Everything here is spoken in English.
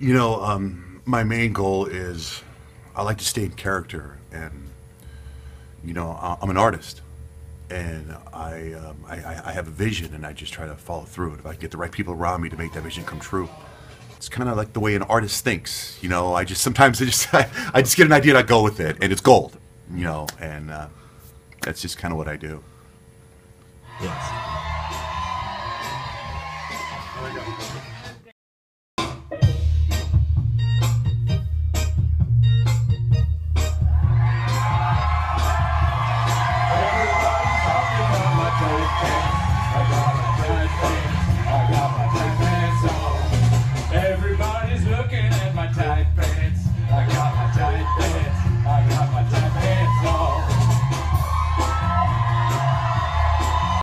My main goal is I like to stay in character, and I'm an artist, and I have a vision, and I just try to follow through. And if I get the right people around me to make that vision come true, it's kind of like the way an artist thinks. I just sometimes I just get an idea and I go with it, and it's gold. And that's just kind of what I do. Yes.